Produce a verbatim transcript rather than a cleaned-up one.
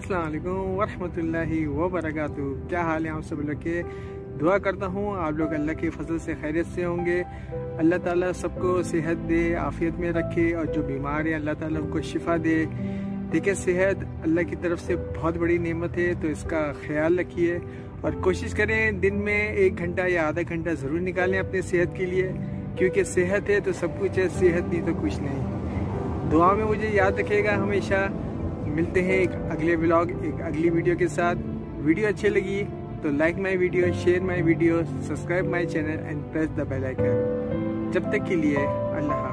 अस्सलाम वालेकुम वरहमतुल्लाहि वबरकातुहू। क्या हाल है आप सब लोग के? दुआ करता हूँ आप लोग अल्लाह के फजल से खैरियत से होंगे। अल्लाह ताला सबको सेहत दे, आफियत में रखे, और जो बीमार है अल्लाह ताला उनको शिफा दे। देखिए, सेहत अल्लाह की तरफ से बहुत बड़ी नेमत है, तो इसका ख्याल रखिए और कोशिश करें दिन में एक घंटा या आधा घंटा ज़रूर निकालें अपने सेहत के लिए, क्योंकि सेहत है तो सब कुछ है, सेहत नहीं तो कुछ नहीं। दुआ में मुझे याद रखिएगा हमेशा। मिलते हैं एक अगले व्लॉग, एक अगली वीडियो के साथ। वीडियो अच्छी लगी तो like my video, share my video, subscribe my channel and press the bell icon. जब तक के लिए अल्लाह।